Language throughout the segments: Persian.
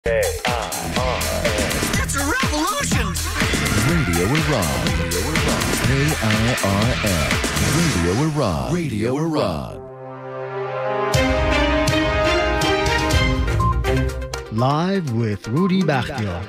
It's a revolution! Radio Iran. AIRN. Radio Iran. Radio Iran. Live with Rudy Bakhtiar.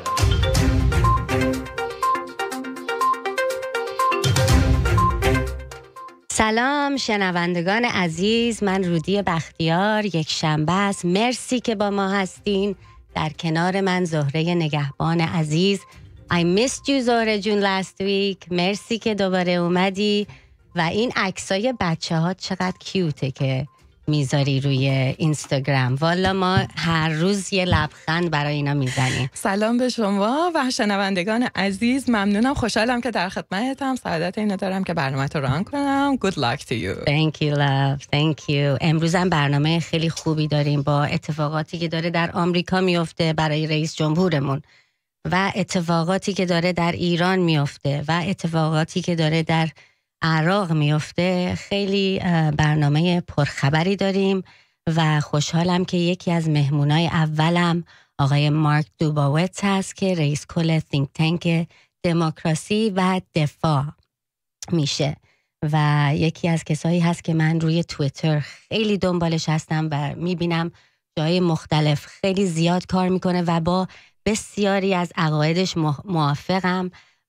سلام شنوندگان عزیز، من رودی بختیار. یک شنبه است. مرسی که با ما هستین. در کنار من زهره نگهبان عزیز. I missed you زهره جون last week. مرسی که دوباره اومدی. و این عکسای بچه ها چقدر کیوته که میذاری روی اینستاگرام. والا ما هر روز یه لبخند برای اینا میزنیم. سلام به شما و شنوندگان عزیز. ممنونم، خوشحالم که در خدمتم. سعادت اینو دارم که برنامه تو ران کنم. Good luck to you. Thank you love. Thank you. امروز هم برنامه خیلی خوبی داریم با اتفاقاتی که داره در آمریکا میفته برای رئیس جمهورمون و اتفاقاتی که داره در ایران میفته و اتفاقاتی که داره در عراق میفته. خیلی برنامه پرخبری داریم و خوشحالم که یکی از مهمونای اولم آقای مارک دوباوتس هست که رئیس کل think tank دموکراسی و دفاع میشه و یکی از کسایی هست که من روی توییتر خیلی دنبالش هستم و میبینم جای مختلف خیلی زیاد کار میکنه و با بسیاری از عقایدش موافقم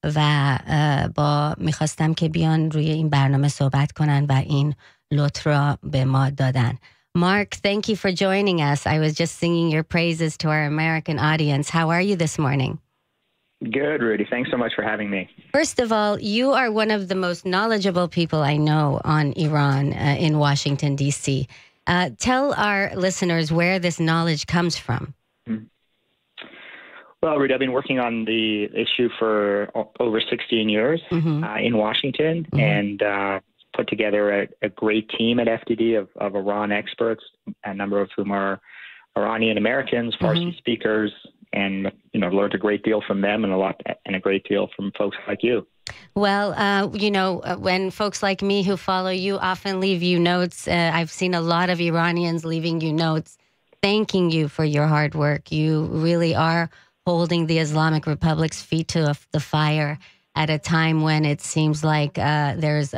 و میخواستم که بیان روی این برنامه صحبت کنن و این لطف را به ما دادن. Mark, thank you for joining us. I was just singing your praises to our American audience. How are you this morning? Good, Rudy. Thanks so much for having me. First of all, you are one of the most knowledgeable people I know on Iran in Washington, D.C. Tell our listeners where this knowledge comes from. Well, Rudy, I've been working on the issue for over 16 years in Washington and put together a great team at FDD of Iran experts, a number of whom are Iranian Americans, Farsi speakers, and learned a great deal from them and a great deal from folks like you. Well, when folks like me who follow you often leave you notes, I've seen a lot of Iranians leaving you notes, thanking you for your hard work. You really are holding the Islamic Republic's feet to the fire at a time when it seems like there's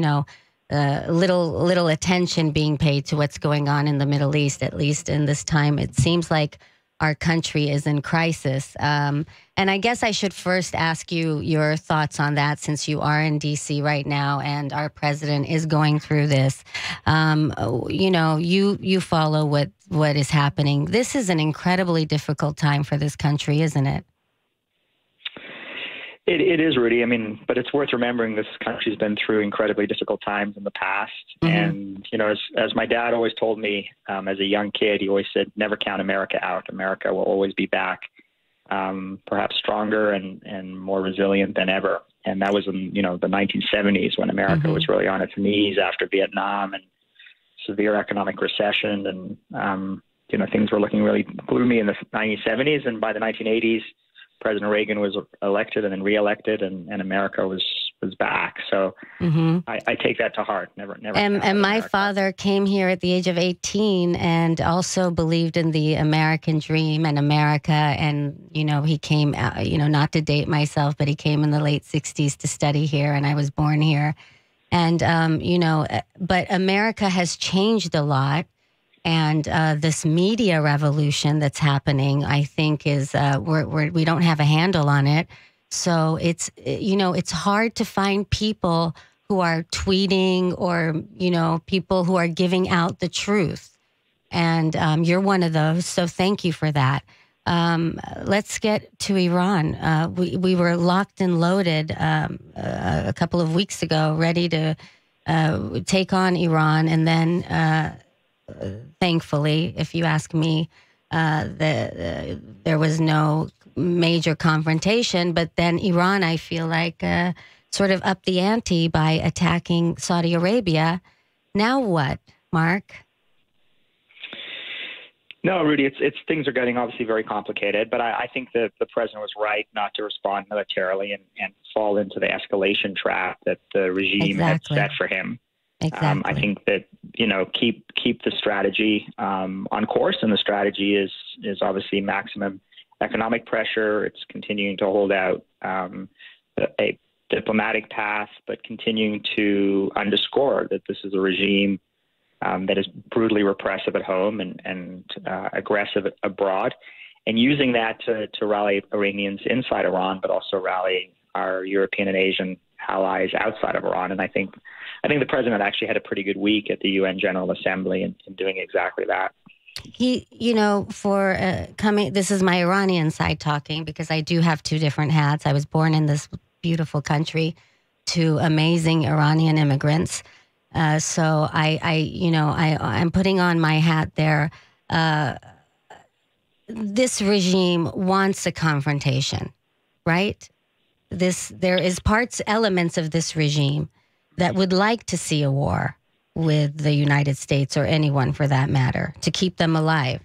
little attention being paid to what's going on in the Middle East. At least in this time, it seems like our country is in crisis. And I guess I should first ask you your thoughts on that, since you are in D.C. right now and our president is going through this. You follow what is happening. This is an incredibly difficult time for this country, isn't it? It is, Rudy. I mean, but it's worth remembering this country's been through incredibly difficult times in the past. And, as my dad always told me as a young kid, he always said, never count America out. America will always be back, perhaps stronger and more resilient than ever. And that was in, the 1970s when America was really on its knees after Vietnam and severe economic recession. And, things were looking really gloomy in the 1970s. And by the 1980s, President Reagan was elected and then reelected, and America was back. So I take that to heart. Never. And my father came here at the age of 18 and also believed in the American dream and America. And, he came, not to date myself, but he came in the late 60s to study here, and I was born here. And, but America has changed a lot. And this media revolution that's happening, I think, is we don't have a handle on it. So it's hard to find people who are tweeting or, people who are giving out the truth. And you're one of those. So thank you for that. Let's get to Iran. We were locked and loaded a couple of weeks ago, ready to take on Iran. And then thankfully, if you ask me, there was no major confrontation. But then Iran, I feel like, sort of upped the ante by attacking Saudi Arabia. Now what, Mark? No, Rudy, it's things are getting obviously very complicated, but I think that the president was right not to respond militarily and fall into the escalation trap that the regime had set for him. Exactly. I think that, keep the strategy on course, and the strategy is obviously maximum economic pressure. It's continuing to hold out a diplomatic path, but continuing to underscore that this is a regime that is brutally repressive at home and aggressive abroad, and using that to rally Iranians inside Iran, but also rally our European and Asian allies outside of Iran. And I think the president actually had a pretty good week at the UN General Assembly in doing exactly that. He, for this is my Iranian side talking, because I do have two different hats. I was born in this beautiful country to amazing Iranian immigrants. So I'm putting on my hat there. This regime wants a confrontation, right? There is elements of this regime that would like to see a war with the United States, or anyone for that matter, to keep them alive.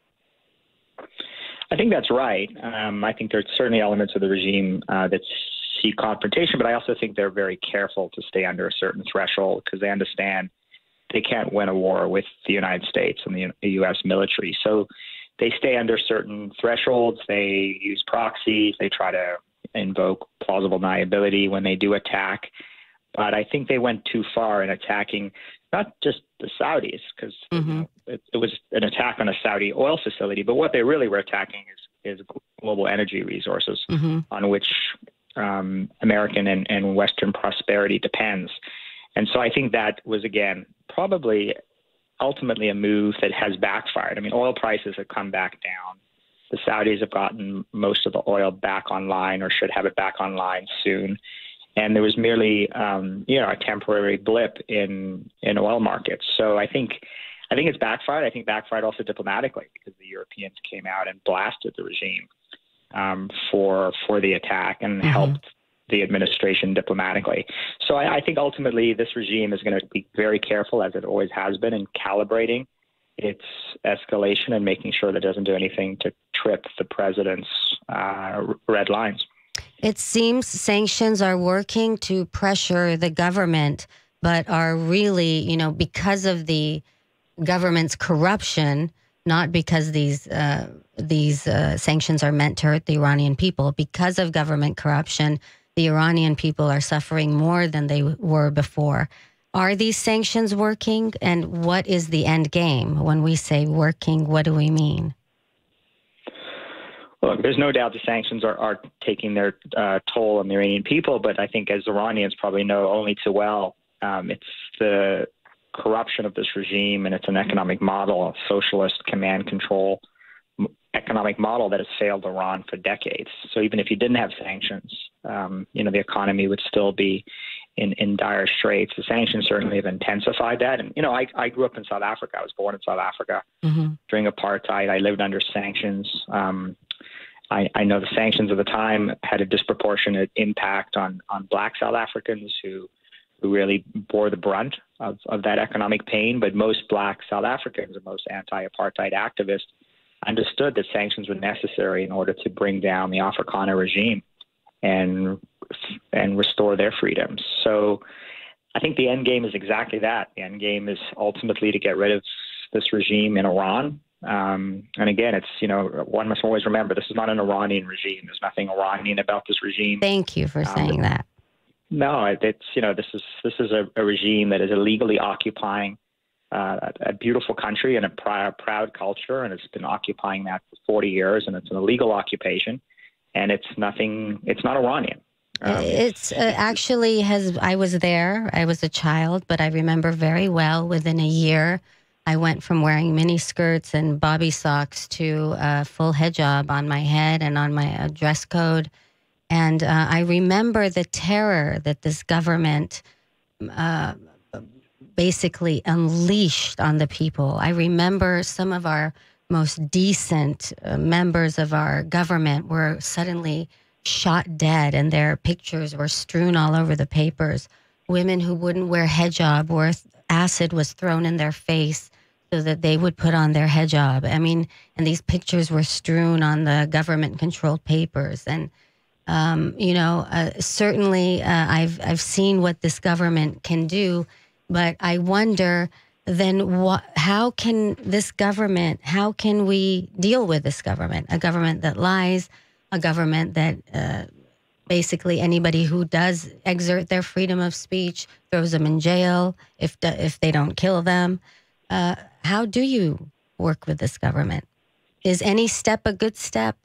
I think that's right. I think there's certainly elements of the regime that see confrontation, but I also think they're very careful to stay under a certain threshold, because they understand they can't win a war with the United States and the U.S. military. So they stay under certain thresholds. They use proxies. They try to invoke plausible deniability when they do attack. But I think they went too far in attacking not just the Saudis, because it was an attack on a Saudi oil facility, but what they really were attacking is global energy resources on which American and Western prosperity depends. And so I think that was, again, probably ultimately a move that has backfired. I mean, oil prices have come back down. The Saudis have gotten most of the oil back online, or should have it back online soon. And there was merely, a temporary blip in oil markets. So I think it's backfired. I think backfired also diplomatically, because the Europeans came out and blasted the regime for the attack and helped the administration diplomatically. So I think ultimately this regime is going to be very careful, as it always has been, in calibrating its escalation and making sure that it doesn't do anything to trip the president's red lines. It seems sanctions are working to pressure the government, but are really, because of the government's corruption, not because these sanctions are meant to hurt the Iranian people. Because of government corruption, the Iranian people are suffering more than they were before. Are these sanctions working? And what is the end game? When we say working, what do we mean? Look, there's no doubt the sanctions are taking their toll on the Iranian people, but I think, as Iranians probably know only too well, it's the corruption of this regime, and it's an economic model, a socialist command control economic model that has failed Iran for decades. So even if you didn't have sanctions, the economy would still be in dire straits. The sanctions certainly have intensified that. And, I grew up in South Africa. I was born in South Africa during apartheid. I lived under sanctions. I know the sanctions of the time had a disproportionate impact on Black South Africans who really bore the brunt of that economic pain. But most Black South Africans and most anti-apartheid activists understood that sanctions were necessary in order to bring down the Afrikaner regime and restore their freedoms. So I think the end game is exactly that. The end game is ultimately to get rid of this regime in Iran. And again, it's, one must always remember, this is not an Iranian regime. There's nothing Iranian about this regime. Thank you for saying that. No, it's, this is a regime that is illegally occupying a beautiful country and a proud culture, and it's been occupying that for 40 years, and it's an illegal occupation, and it's not Iranian. I was there. I was a child, but I remember very well, within a year, I went from wearing mini skirts and bobby socks to a full hijab on my head and on my dress code. And I remember the terror that this government basically unleashed on the people. I remember some of our most decent members of our government were suddenly shot dead, and their pictures were strewn all over the papers. Women who wouldn't wear hijab, where acid was thrown in their face so that they would put on their hijab. I mean, and these pictures were strewn on the government-controlled papers. And certainly I've seen what this government can do, but I wonder, then how can this government, how can we deal with this government? A government that lies, a government that basically anybody who does exert their freedom of speech throws them in jail if they don't kill them. How do you work with this government? Is any step a good step?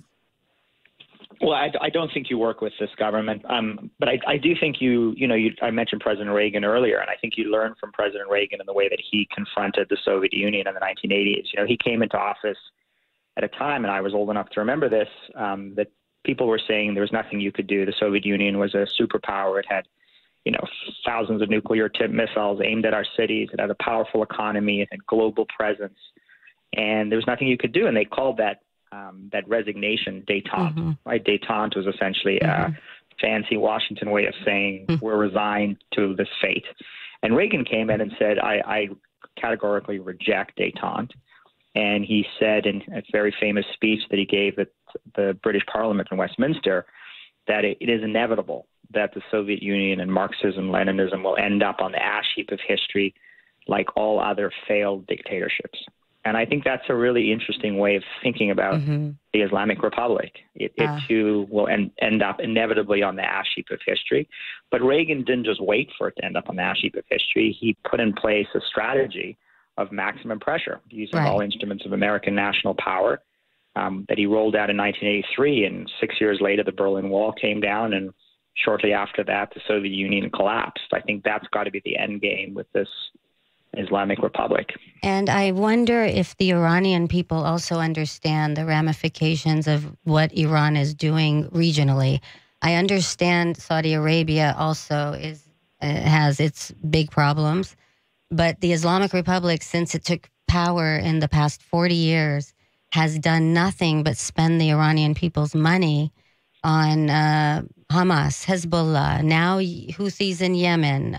Well, I don't think you work with this government, but I do think I mentioned President Reagan earlier, and I think you learn from President Reagan in the way that he confronted the Soviet Union in the 1980s. He came into office at a time, and I was old enough to remember this, that people were saying there was nothing you could do. The Soviet Union was a superpower. It had, thousands of nuclear-tipped missiles aimed at our cities. It had a powerful economy. It had global presence, and there was nothing you could do. And they called that resignation détente. Mm-hmm. Right? Détente was essentially a fancy Washington way of saying we're resigned to this fate. And Reagan came in and said, I categorically reject détente. And he said in a very famous speech that he gave at the British Parliament in Westminster that it is inevitable that the Soviet Union and Marxism, Leninism will end up on the ash heap of history like all other failed dictatorships. And I think that's a really interesting way of thinking about the Islamic Republic. It too will end up inevitably on the ash heap of history. But Reagan didn't just wait for it to end up on the ash heap of history. He put in place a strategy of maximum pressure, using all instruments of American national power that he rolled out in 1983. And 6 years later, the Berlin Wall came down, and shortly after that, the Soviet Union collapsed. I think that's got to be the end game with this Islamic Republic. And I wonder if the Iranian people also understand the ramifications of what Iran is doing regionally. I understand Saudi Arabia also has its big problems, but the Islamic Republic, since it took power in the past 40 years, has done nothing but spend the Iranian people's money on Hamas, Hezbollah, now Houthis in Yemen,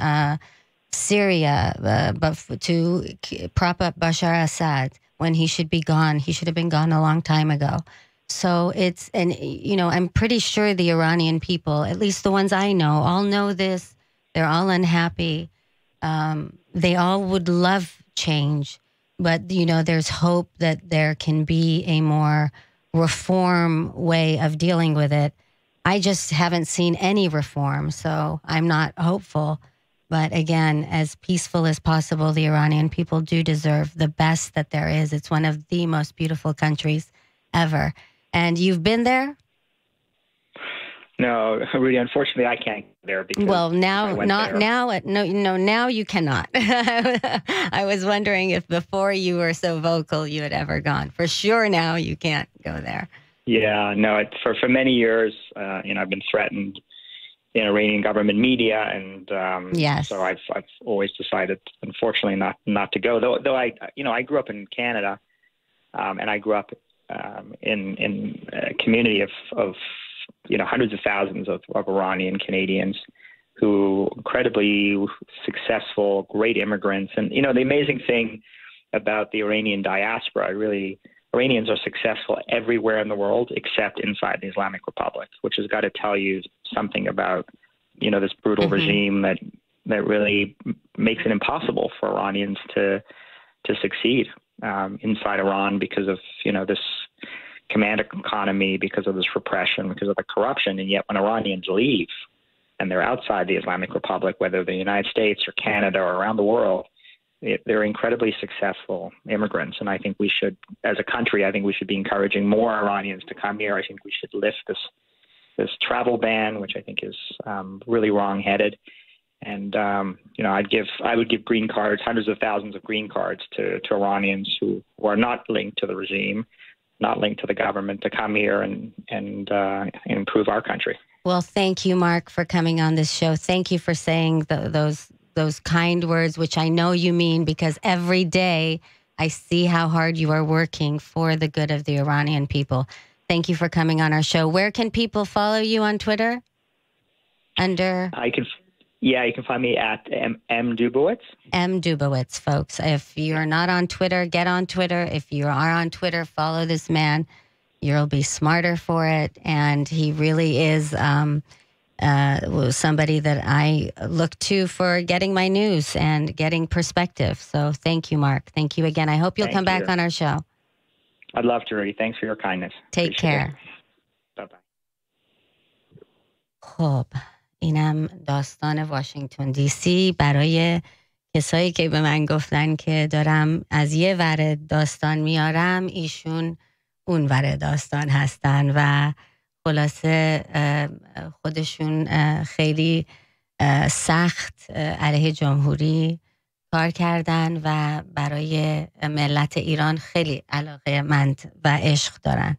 Syria, but to prop up Bashar Assad when he should be gone. He should have been gone a long time ago. So I'm pretty sure the Iranian people, at least the ones I know, all know this. They're all unhappy. They all would love change, but, there's hope that there can be a more reform way of dealing with it. I just haven't seen any reform, so I'm not hopeful. But again, as peaceful as possible, the Iranian people do deserve the best that there is. It's one of the most beautiful countries ever. And you've been there? No, Rudy, unfortunately, I can't go there because now you cannot. I was wondering if before you were so vocal, you had ever gone. For sure now you can't go there. Yeah, no, for many years, I've been threatened in Iranian government media, and so I've always decided, unfortunately, not to go. Though I grew up in Canada, and I grew up in a community of hundreds of thousands of Iranian Canadians who incredibly successful, great immigrants, and the amazing thing about the Iranian diaspora, Iranians are successful everywhere in the world except inside the Islamic Republic, which has got to tell you something about, this brutal regime that really makes it impossible for Iranians to succeed inside Iran because of, this command economy, because of this repression, because of the corruption. And yet when Iranians leave and they're outside the Islamic Republic, whether the United States or Canada or around the world, they're incredibly successful immigrants. And I think we should, as a country, be encouraging more Iranians to come here. I think we should lift this travel ban, which I think is really wrong-headed. And, I would give green cards, hundreds of thousands of green cards to Iranians who are not linked to the regime, not linked to the government, to come here and improve our country. Well, thank you, Mark, for coming on this show. Thank you for saying those kind words, which I know you mean, because every day I see how hard you are working for the good of the Iranian people. Thank you for coming on our show. Where can people follow you on Twitter? You can find me at M. Dubowitz. M. Dubowitz, folks. If you're not on Twitter, get on Twitter. If you are on Twitter, follow this man. You'll be smarter for it. And he really is somebody that I look to for getting my news and getting perspective. So thank you, Mark. Thank you again. I hope you'll come back on our show. I'd love to, Rudy. Thanks for your kindness. Take care. Bye-bye. خب اینم داستان واشنگتن دی سی برای کسایی که به من گفتن که دارم از یه ور داستان میارم، ایشون اون ور داستان هستن و خلاصه خودشون خیلی سخت علیه جمهوری کار کردن و برای ملت ایران خیلی علاقه‌مند و عشق دارن.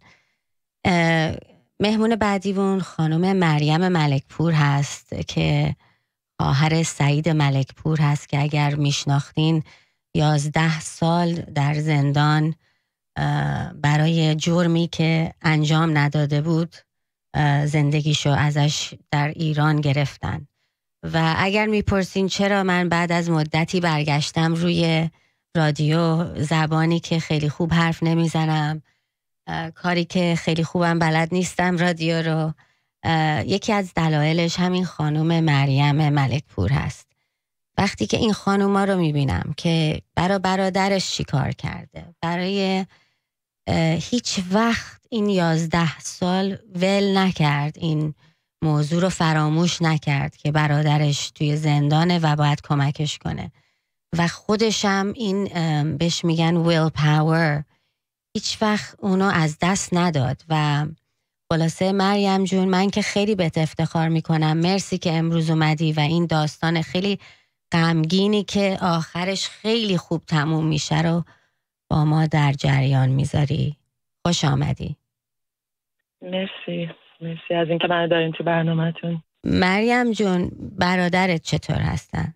مهمون بعدیمون خانم مریم ملکپور هست که خواهر سعید ملکپور هست که اگر میشناختین 11 سال در زندان برای جرمی که انجام نداده بود زندگیشو ازش در ایران گرفتن. و اگر میپرسین چرا من بعد از مدتی برگشتم روی رادیو، زبانی که خیلی خوب حرف نمیزنم، کاری که خیلی خوبم بلد نیستم رادیو رو، یکی از دلایلش همین خانم مریم ملکپور هست. وقتی که این خانوما رو میبینم که برای برادرش چی کار کرده، برای هیچ وقت این 11 سال ول نکرد، این موضوع رو فراموش نکرد که برادرش توی زندانه و باید کمکش کنه و خودشم این بهش میگن ویل پاور، هیچ وقت اونو از دست نداد. و خلاصه مریم جون، من که خیلی بهت افتخار میکنم، مرسی که امروز اومدی و این داستان خیلی غمگینی که آخرش خیلی خوب تموم میشه رو با ما در جریان میذاری. خوش آمدی. مرسی از اینکه من دارین تو برنامه‌تون. مریم جون، برادرت چطور هستن؟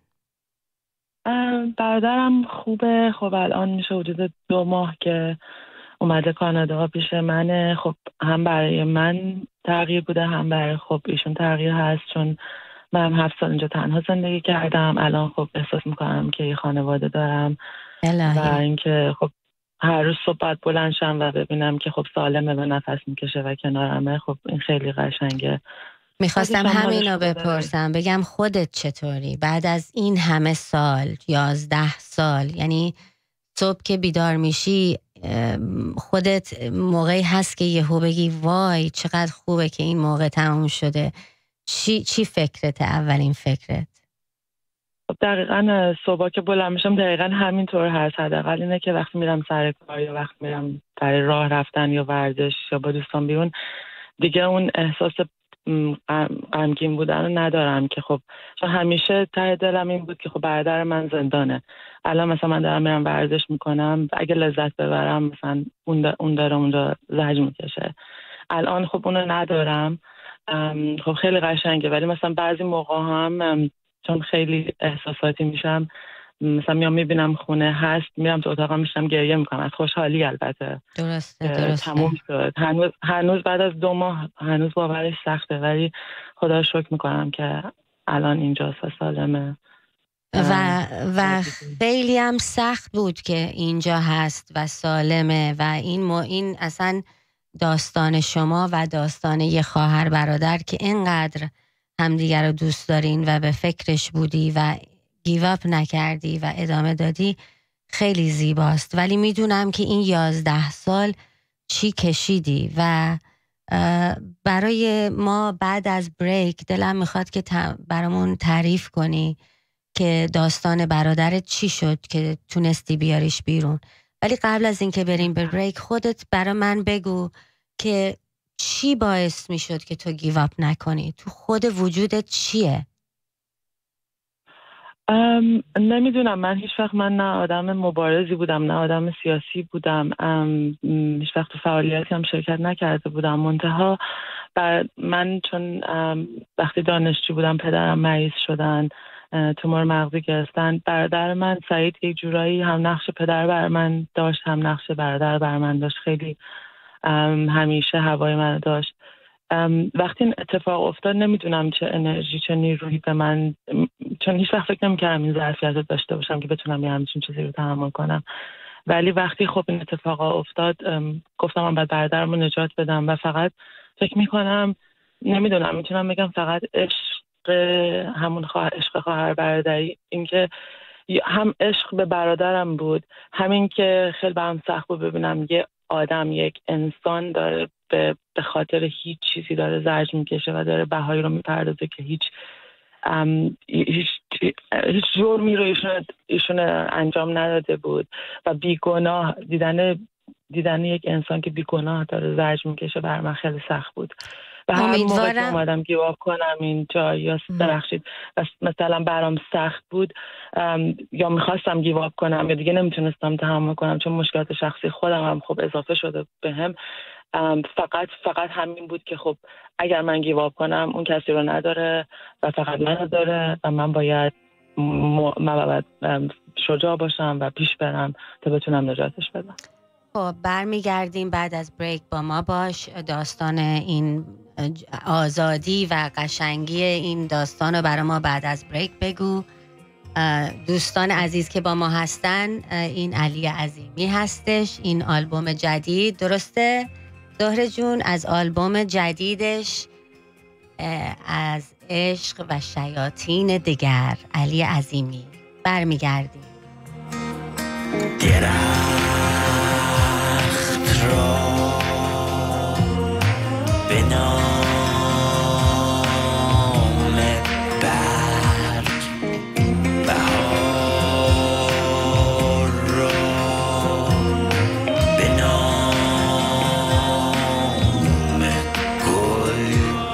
برادرم خوبه. خب الان میشه حدود 2 ماه که اومده کانادا پیش منه. خب هم برای من تغییر بوده، هم برای خب ایشون تغییر هست، چون من 7 سال اینجا تنها زندگی کردم. الان خب احساس میکنم که یه خانواده دارم و اینکه خب هر روز صبح باید بلند شم و ببینم که خب سالمه و نفس میکشه و کنارمه. خب این خیلی قشنگه. میخواستم همینو بپرسم، بگم خودت چطوری بعد از این همه سال، 11 سال، یعنی صبح که بیدار میشی خودت موقعی هست که یهو بگی وای چقدر خوبه که این موقع تموم شده؟ چی فکرت، اولین فکرت؟ دقیقاً صبح که بلند میشم دقیقاً همینطور هست. حداقل اینه که وقتی میرم سر کار یا وقتی میرم برای راه رفتن یا ورزش یا با دوستان بیرون، دیگه اون احساس غمگین بودن رو ندارم که خب چون همیشه ته دلم این بود که خب برادر من زندانه. الان مثلا من دارم میرم ورزش میکنم، اگه لذت ببرم مثلا اون داره زجر میکشه. الان خب اونو ندارم. خب خیلی قشنگه، ولی مثلا بعضی موقع هم چون خیلی احساساتی میشم، مثلا میام میبینم خونه هست، میرم تو اتاقم میشم گریه میکنم از خوشحالی. البته درسته. تموم شد. هنوز بعد از 2 ماه هنوز باورش سخته، ولی خدا رو شکر میکنم که الان اینجاست و سالمه. و خیلی هم سخت بود که اینجا هست و سالمه و این اصلا داستان شما و داستان یه خواهر برادر که اینقدر همدیگر رو دوست دارین و به فکرش بودی و گیواب نکردی و ادامه دادی خیلی زیباست. ولی میدونم که این 11 سال چی کشیدی و برای ما بعد از بریک دلم میخواد که برامون تعریف کنی که داستان برادرت چی شد که تونستی بیاریش بیرون. ولی قبل از اینکه بریم به بریک خودت برا من بگو که چی باعث می شد که تو گیواب نکنی؟ تو خود وجودت چیه؟ نمیدونم. من هیچ وقت نه آدم مبارزی بودم نه آدم سیاسی بودم. هیچ وقت تو فعالیتی هم شرکت نکرده بودم. منتها من چون وقتی دانشجو بودم پدرم مریض شدن، تومور مغزی گرفتن. برادر من سعید یک جورایی هم نقش پدر بر من داشت هم نقش برادر بر من داشت. خیلی همیشه هوای من داشت. وقتی این اتفاق افتاد نمیدونم چه انرژی چه نیرویی به من، چون هیچ وقت فکر نمی‌کردم این ظرفیت رو داشته باشم که بتونم یه همچین چیزی رو تحمل کنم. ولی وقتی خب این اتفاق افتاد گفتم من باید برادرم رو نجات بدم و فقط فکر میکنم نمیدونم میتونم بگم فقط عشق، همون عشق خواهر برادری، اینکه هم عشق به برادرم بود، همین که خیلی برام سخت بود ببینم یه آدم، یک انسان داره به خاطر هیچ چیزی داره زجر میکشه و داره بهایی رو میپردازه که هیچ جرمی رو ایشون انجام نداده بود و بیگناه دیدن یک انسان که بیگناه داره زجر میکشه برای من خیلی سخت بود. و هر موقع که اومدم گیواب کنم اینجا یا درخشید و مثلا برام سخت بود یا میخواستم گیواب کنم یا دیگه نمیتونستم تحمل کنم چون مشکلات شخصی خودم هم خب اضافه شده بهم، فقط همین بود که خب اگر من گیواب کنم اون کسی رو نداره و فقط من داره و من باید شجاع باشم و پیش برم تا بتونم نجاتش بدم. خب برمیگردیم بعد از بریک، با ما باش. داستان این آزادی و قشنگی این داستان رو برای ما بعد از بریک بگو. دوستان عزیز که با ما هستن، این علی عظیمی هستش، این آلبوم جدید، درسته زهره جون؟ از آلبوم جدیدش از عشق و شیاطین دگر، علی عظیمی. برمیگردیم. به نام برگ بهار را، به نام گل.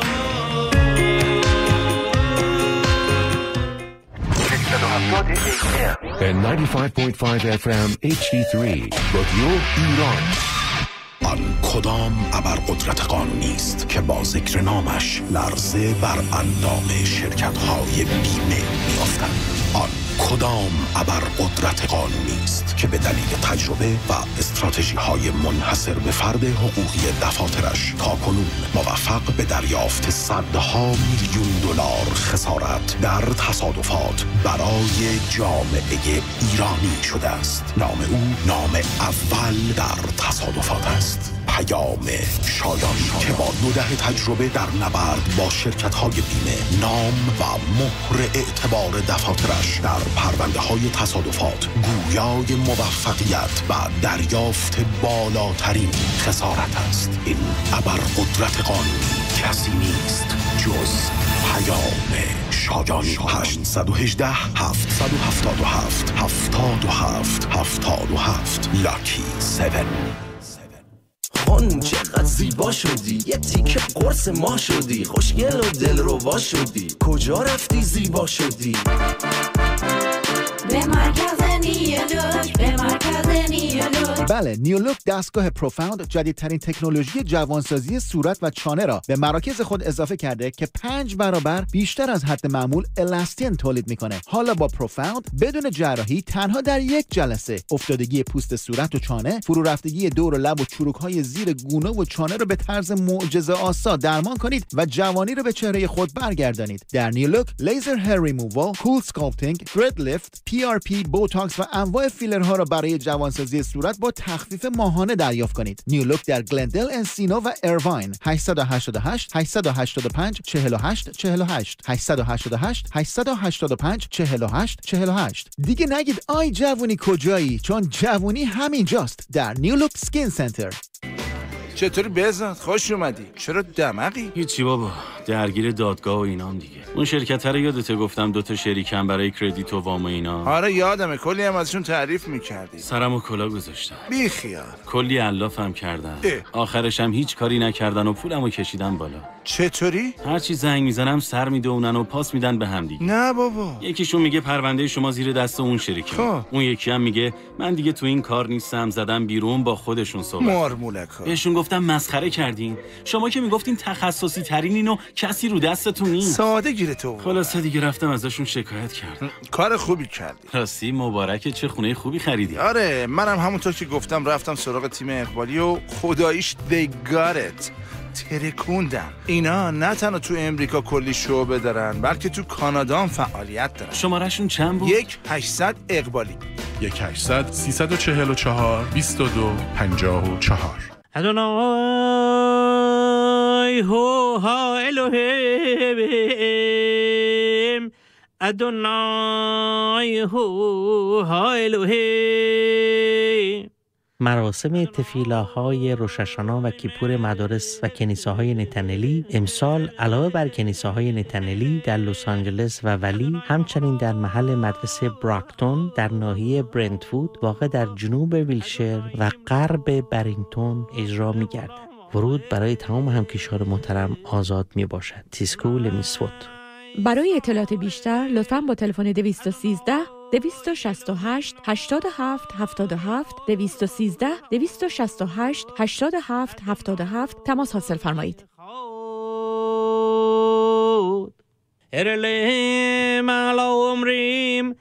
95.5 FM HD3 رادیو ایران. آن کدام ابرقدرت قانونی است که با ذکر نامش لرزه بر اندام شرکت‌های بیمه می‌افتد؟ آن کدام ابرقدرت قانونی است که به دلیل تجربه و استراتژی‌های منحصر به فرد حقوقی دفاترش تاکنون موفق به دریافت صدها میلیون دلار خسارت در تصادفات برای جامعه ایرانی شده است؟ نام او نام اول در تصادفات است. پیام شایانی که با 9 تجربه در نبرد با شرکت‌های بیمه، نام و مهر اعتبار دفاترش در پرونده‌های تصادفات گویای موفقیت و دریافت بالاترین خسارت است. این ابرقدرت قانونی کسی نیست جز پیام شایانی. 818 777 77 77 لاکی 7. خانم چقدر زیبا شدی، یه تیکه قرص ما شدی، خوشگل و دلربا شدی، کجا رفتی زیبا شدی؟ به مرکز نیولوک، به مرکز نیولوک. بله، نیولوک دستگاه پروفاوند جدیدترین تکنولوژی جوانسازی صورت و چانه را به مراکز خود اضافه کرده که 5 برابر بیشتر از حد معمول الاستین تولید میکنه. حالا با پروفاوند بدون جراحی تنها در یک جلسه افتادگی پوست صورت و چانه، فرو رفتگی دور و لب و چروک‌های زیر گونه و چانه را به طرز معجزه‌آسا درمان کنید و جوانی را به چهره خود برگردانید. در نیولوک لیزر هیر ریمووال، کول اسکالپتینگ، درد لیفت، PRP، بوتاکس و انواع فیلرها را برای جوانسازی صورت با تخفیف ماهانه دریافت کنید. نیولوک در گلندل، انسینو و ایرواین. 888 885 48 48 888 885 48 48. دیگه نگید آی جوونی کجایی، چون جوونی همینجاست در نیولوک سکین سنتر. چطوری بزاد؟ خوش اومدی. چرا دمقی؟ هیچی بابا، درگیر دادگاه و اینام دیگه. اون شرکت رو یادته گفتم 2 شریکم برای کردیت و وام و اینا؟ آره یادمه، کلی هم ازشون تعریف میکردی. سرمو کلا گذاشتم. بی خیال. کلی علافم کردن. آخرش هم هیچ کاری نکردن و پولمو کشیدن بالا. چطوری؟ هرچی زنگ میزنم سر میدونن و پاس میدن به هم دیگه. نه بابا. یکیشون میگه پرونده شما زیر دست اون شریکه. اون یکی هم میگه من دیگه تو این کار نیستم، زدم بیرون، با خودشون صحبت. مارمولکا. بهشون گفتم مسخره کردین. شما که میگفتین تخصصی ترینین و کسی رو دستتون نیست. ساده گیره تو. خلاصه دیگه رفتم ازشون شکایت کردم. کار خوبی کردی. راستی مبارکه، چه خونه خوبی خریدی. آره منم همونطور که گفتم رفتم سراغ تیم اقبالی و خداییش they got it. ترکوندم. اینا نه تنها تو امریکا کلی شعبه دارن بلکه تو کانادا هم فعالیت دارن. شمارهشون چند بود؟ 1-800 اقبالی. 1-800-344-2254. ادونای هو ها الوهیم ادونای ها الوهیم. مراسم تفیلاهای روش هاشانا و کیپور مدارس و کنیسه‌های نتانلی امسال علاوه بر کنیسه‌های نتانلی در لس آنجلس و ولی همچنین در محل مدرسه براکتون در ناحیه برنت‌وود واقع در جنوب ویلشیر و غرب برینگتون اجرا می‌گردد. ورود برای تمام همکیشان محترم آزاد میباشد. تیسکول میسوت. برای اطلاعات بیشتر لطفاً با تلفن 213 268 87 77 213 268 87 77 تماس حاصل فرمایید. ارلیم علا عمریم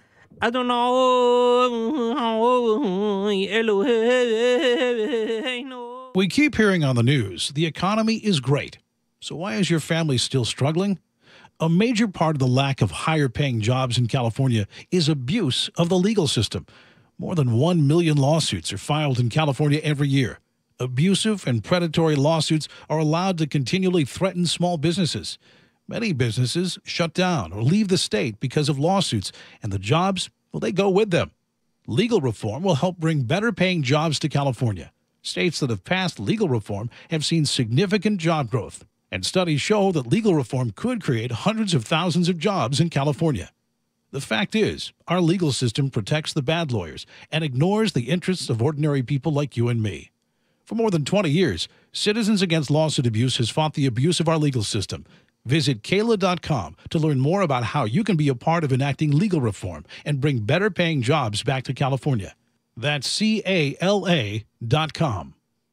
ادونای الوهینو. We keep hearing on the news, the economy is great. So why is your family still struggling? A major part of the lack of higher-paying jobs in California is abuse of the legal system. More than 1 million lawsuits are filed in California every year. Abusive and predatory lawsuits are allowed to continually threaten small businesses. Many businesses shut down or leave the state because of lawsuits, and the jobs, well, they go with them. Legal reform will help bring better-paying jobs to California. States that have passed legal reform have seen significant job growth, and studies show that legal reform could create hundreds of thousands of jobs in California. The fact is, our legal system protects the bad lawyers and ignores the interests of ordinary people like you and me. For more than 20 years, Citizens Against Lawsuit Abuse has fought the abuse of our legal system. Visit Kayla.com to learn more about how you can be a part of enacting legal reform and bring better-paying jobs back to California. That's CALA.com.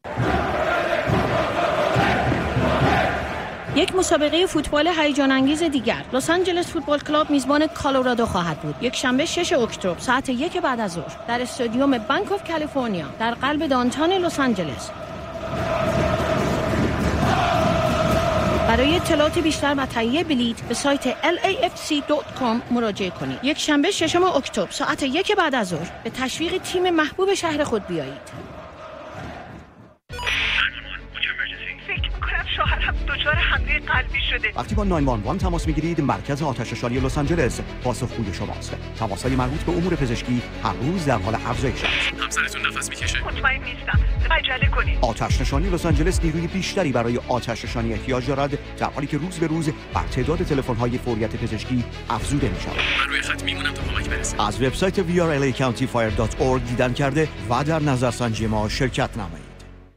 یک مسابقه فوتبال هیجان انگیز دیگر. لس آنجلس فوتبال کلاب میزبان کالورادو خواهد بود. یک شنبه 6 اکتبر ساعت 1 بعد از ظهر در استادیوم بانک آف کالیفرنیا در قلب دانتان لس آنجلس. برای اطلاعات بیشتر و تهیه بلیط به سایت lafc.com مراجعه کنید. یک شنبه 6 اکتبر ساعت 1 بعد از ظهر به تشویق تیم محبوب شهر خود بیایید. شوهرم دچار حمله قلبی شده. وقتی با 911 تماس میگیرید مرکز آتش‌نشانی لس آنجلس پاسخگوی شماست. تماس‌های مربوط به امور پزشکی هر روز در حال افزایش است. همسرتون نفس میکشه؟ مطمئن نیستم. عجله کنید. آتش‌نشانی لس آنجلس نیروی بیشتری برای آتش‌نشانی احتیاج دارد، در حالی که روز به روز بر تعداد تلفن‌های فوریت پزشکی افزوده می‌شود. من روی خط میمونم تا کمک برسه. از وبسایت wearelacountyfire.org دیدن کرده و در نظرسنجی ما شرکت نمایید.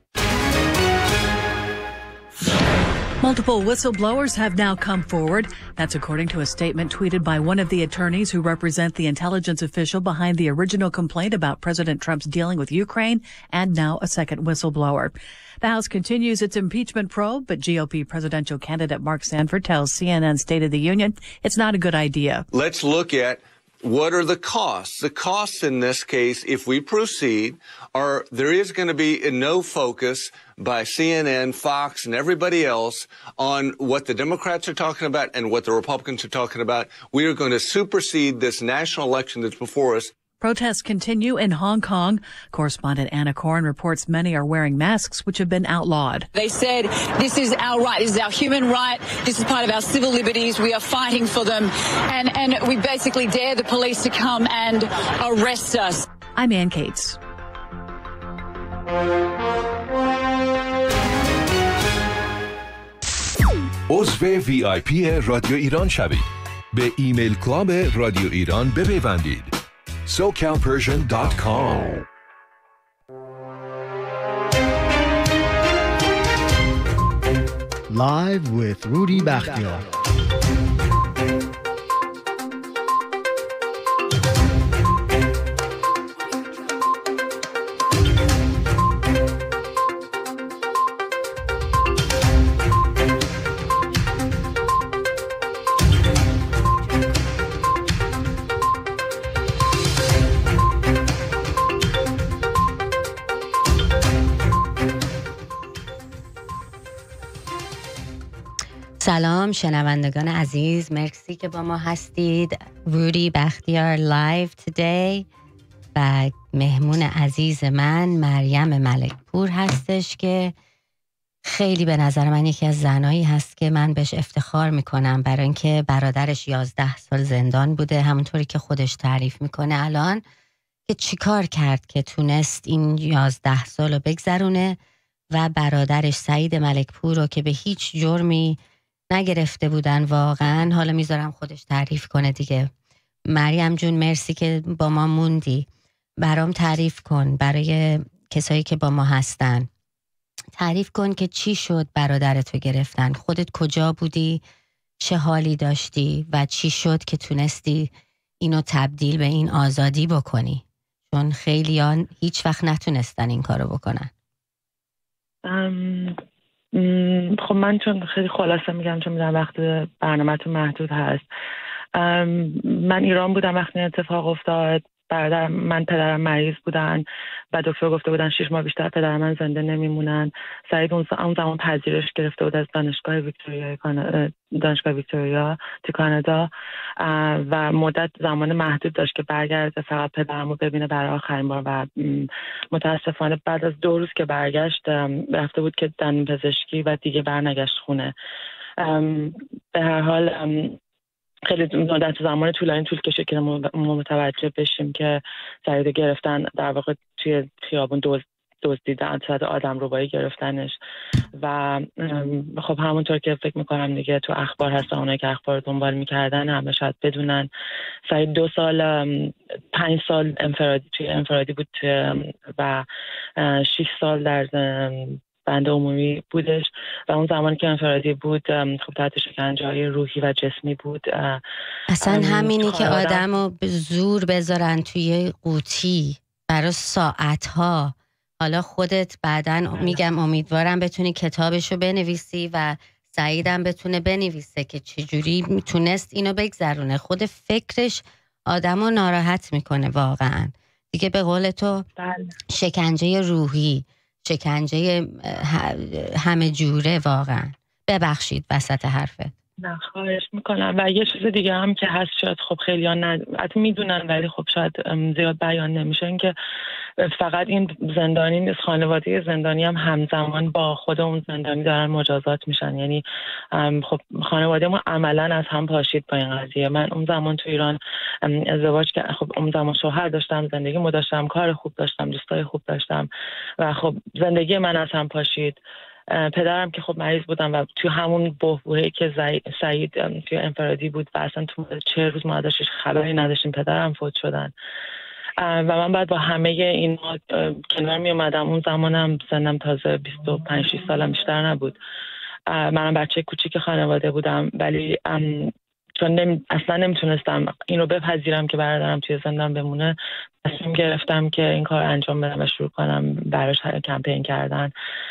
Multiple whistleblowers have now come forward. That's according to a statement tweeted by one of the attorneys who represent the intelligence official behind the original complaint about President Trump's dealing with Ukraine, and now a second whistleblower. The House continues its impeachment probe, but GOP presidential candidate Mark Sanford tells CNN State of the Union it's not a good idea. Let's look at what are the costs? The costs in this case, if we proceed, are there is going to be no focus by CNN, Fox, and everybody else on what the Democrats are talking about and what the Republicans are talking about. We are going to supersede this national election that's before us. Protests continue in Hong Kong. Correspondent Anna Korn reports many are wearing masks, which have been outlawed. They said, this is our right, this is our human right, this is part of our civil liberties, we are fighting for them, and we basically dare the police to come and arrest us. I'm Ann Cates. عضو VIP رادیو ایران شوید. به ایمیل کلاب رادیو ایران بپیوندید. SoCalPersian.com. Live with Rudy Bakhtiar. سلام شنوندگان عزیز، مرسی که با ما هستید. رودی بختیار لایو today و مهمون عزیز من مریم ملکپور هستش که خیلی به نظر من یکی از زنایی هست که من بهش افتخار میکنم، برای اینکه برادرش 11 سال زندان بوده، همونطوری که خودش تعریف میکنه الان، که چیکار کرد که تونست این 11 سال رو بگذرونه و برادرش سعید ملکپور رو که به هیچ جرمی نگرفته بودن واقعا، حالا میذارم خودش تعریف کنه دیگه. مریم جون مرسی که با ما موندی، برام تعریف کن، برای کسایی که با ما هستن تعریف کن که چی شد برادرتو گرفتن، خودت کجا بودی، چه حالی داشتی و چی شد که تونستی اینو تبدیل به این آزادی بکنی، چون خیلیان هیچ وقت نتونستن این کارو بکنن. خب من چون خیلی خلاصه میگم چون میدونم وقت برنامه‌تون محدود هست، من ایران بودم وقتی اتفاق افتاد. برادر من، پدرم مریض بودن و دکتر گفته بودن 6 ماه بیشتر پدر من زنده نمیمونن. سعید اون زمان پذیرش گرفته بود از دانشگاه ویکتوریا تو کانادا و مدت زمان محدود داشت که برگرده فقط پدرمو ببینه برای آخرین بار و متاسفانه بعد از 2 روز که برگشت رفته بود که دندون پزشکی و دیگه برنگشت خونه. به هر حال خیلی مدت زمان طولانی طول کشید که ما متوجه بشیم که سعیدو گرفتن، در واقع توی خیابون دزدیدن، صد آدم ربایی گرفتنش و خب همونطور که فکر میکنم دیگه تو اخبار هست، اونایی که اخبار دنبال میکردن همه شاید بدونن سعید 2 سال 5 سال انفرادی بود و 6 سال در بند عمومی بودش و اون زمانی که انفرادی بود خب تحت شکنجه‌های روحی و جسمی بود. اصلا همینی که آدمو به زور بذارن توی قوطی برای ساعتها. حالا خودت بعدن میگم امیدوارم بتونی کتابشو بنویسی و سعیدم بتونه بنویسه که چجوری میتونست اینو بگذرونه. خود فکرش آدمو ناراحت میکنه واقعا دیگه. به قول تو شکنجه روحی، شکنجه همه جوره واقعا. ببخشید وسط حرفت. نه خواهش میکنم. و یه چیز دیگه هم که هست شاید خب خیلی ها حتی میدونن ولی خب شاید زیاد بیان نمیشه، این که فقط این زندانی نیست، خانواده زندانی هم همزمان با خود اون زندانی دارن مجازات میشن. یعنی خب خانواده ما عملا از هم پاشید با این قضیه. من اون زمان تو ایران ازدواج کردم، خب اون زمان شوهر داشتم، زندگی مو داشتم، کار خوب داشتم، دوستای خوب داشتم و خب زندگی من از هم پاشید. پدرم که خب مریض بودم و تو همون بحبوحه‌ای که سعید توی انفرادی بود و اصلا تو 40 روز ما ازش خبری نداشتیم پدرم فوت شدن و من بعد با همه اینا کنار می اومدم. اون زمانم سنم تازه 25-6 سالم بیشتر نبود. منم بچه کوچیک خانواده بودم ولی چون اصلا نمیتونستم اینو بپذیرم که برادرم توی زندان بمونه، تصمیم گرفتم که این کار انجام بدم و شروع کنم براش کمپین کردن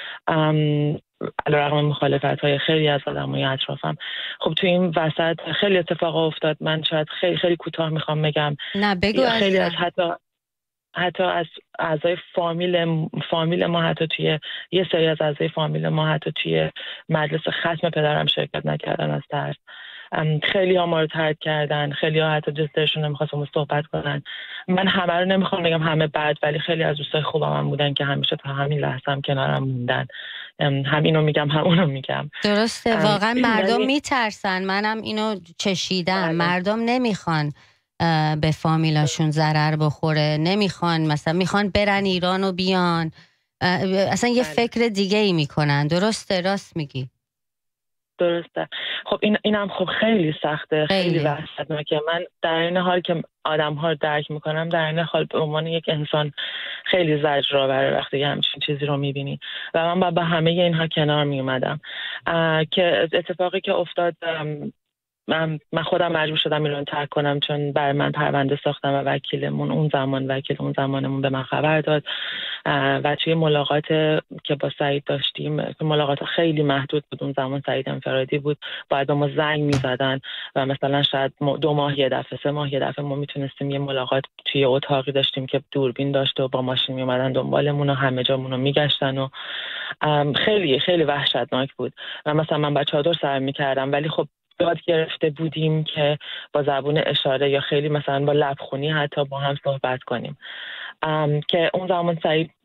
علیرغم مخالفت‌های خیلی از آدمای اطرافم. خب تو این وسط خیلی اتفاق افتاد. من شاید خیلی خیلی کوتاه میخوام بگم. نه بگو. خیلی از حتی از اعضای فامیل ما، حتی توی یه سری از اعضای فامیل ما حتی توی مجلس ختم پدرم شرکت نکردن از ترس. خیلی ها ما رو ترک کردن، خیلی ها حتی دلشون نمیخواست با ما صحبت کنن. من همه رو نمیخوام بگم همه بد، ولی خیلی از دوستای خوبم هم بودن که همیشه تا همین لحظه هم کنارم موندن. همینو میگم همونو میگم. درسته. واقعا مردم میترسن. منم اینو چشیدم. مردم نمیخوان به فامیلاشون ضرر بخوره، نمیخوان مثلا میخوان برن ایران و بیان، اصلا یه فکر دیگه ای میکنن. درسته، راست میگی. درسته. خب اینم خب خیلی سخته، خیلی وحشتناکه. من در این حال که آدم‌ها رو درک میکنم، در این حال به عنوان یک انسان خیلی زجرآوره وقتی همچین چیزی رو میبینی و من با همه اینها کنار میومدم. که اتفاقی که افتاد، من خودم مجبور شدم ایران ترک کنم چون برای من پرونده ساختم و وکیل اون زمانمون به من خبر داد و توی ملاقات که با سعید داشتیم، ملاقات خیلی محدود بود. اون زمان سعید انفرادی بود، باید با ما زنگ میزدن و مثلا شاید 2 ماه یه دفعه، 3 ماه یه دفعه ما میتونستیم یه ملاقات توی اتاقی داشتیم که دوربین داشته و با ماشین میومدن دنبالمون و همه جامون رو میگشتن و خیلی خیلی وحشتناک بود. و مثلا من با چادر سر میکردم ولی خب یاد گرفته بودیم که با زبون اشاره یا خیلی مثلا با لبخونی حتی با هم صحبت کنیم. که اون زمان سعید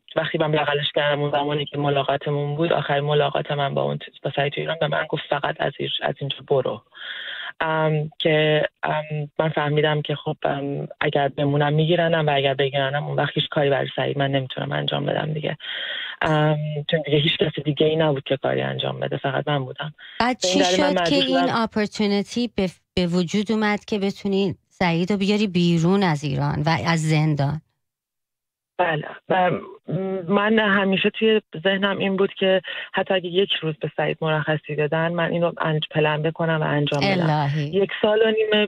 وقتی من بغلش کردم اون زمانی که ملاقاتمون بود، آخرین ملاقات من با سعید تو ایران، به من گفت فقط از اینجا برو. که من فهمیدم که خب اگر بمونم میگیرنم و اگر بگیرنم اون وقت هیچ کاری برای سعید من نمیتونم انجام بدم دیگه، چون دیگه هیچ کسی دیگه ای نبود که کاری انجام بده، فقط من بودم. بعد چی شد که این اپورتونیتی به وجود اومد که بتونی سعید رو بیاری بیرون از ایران و از زندان؟ بله، من همیشه توی ذهنم این بود که حتی اگه یک روز به سعید مرخصی دادن، من اینو پلن بکنم و انجام بدم. 1 سال و نیم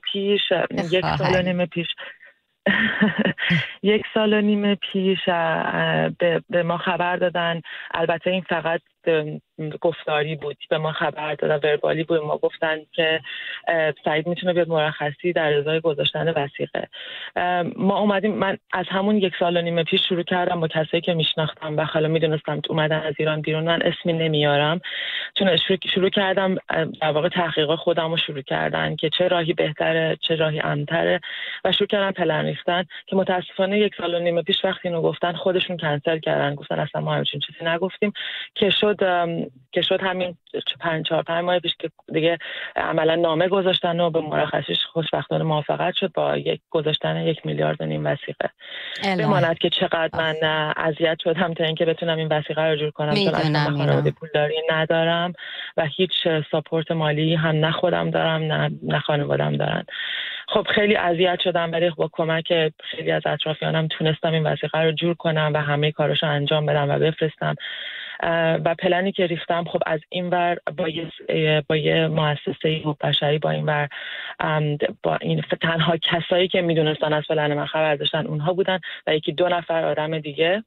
پیش به ما خبر دادن. البته این فقط گفتاری بود، به ما خبر دادن، وربالی بود، ما گفتن که سعید میتونه بیاد مرخصی در ازای گذاشتن وثیقه. ما اومدیم، من از همون 1 سال و نیم پیش شروع کردم با کسایی که میشناختم و حالا میدونستم اومدن از ایران بیرون، من اسمی نمیارم، چون شروع کردم در واقع تحقیق خودم رو شروع کردن که چه راهی بهتره، چه راهی امن‌تره و شروع کردم پلن ریختن که متاسفانه 1 سال و نیم پیش وقتی اینو گفتن خودشون کنسل کردن، گفتن اصلا ما همچین چیزی نگفتیم، که شد همین 4-5 ماه پیش که دیگه عملا نامه گذاشتن و به مرخصیش خوشبختانه موافقت شد با گذاشتن 1.5 میلیارد وثیقه. بماند که چقدر من اذیت شدم تا اینکه بتونم این وثیقه رو جور کنم، چون اصلا خانواده پولداری ندارم و هیچ ساپورت مالی هم نه خودم دارم نه خانواده‌ام دارن. خب خیلی اذیت شدم، ولی با کمک خیلی از اطرافیانم تونستم این وثیقه رو جور کنم و همه کاراشو انجام بدم و بفرستم. و پلنی که ریختم خب از این ور با یه مؤسسه حقوق بشری با این تنها کسایی که میدونستن از پلن من خبر داشتن اونها بودن و 1-2 نفر آدم دیگه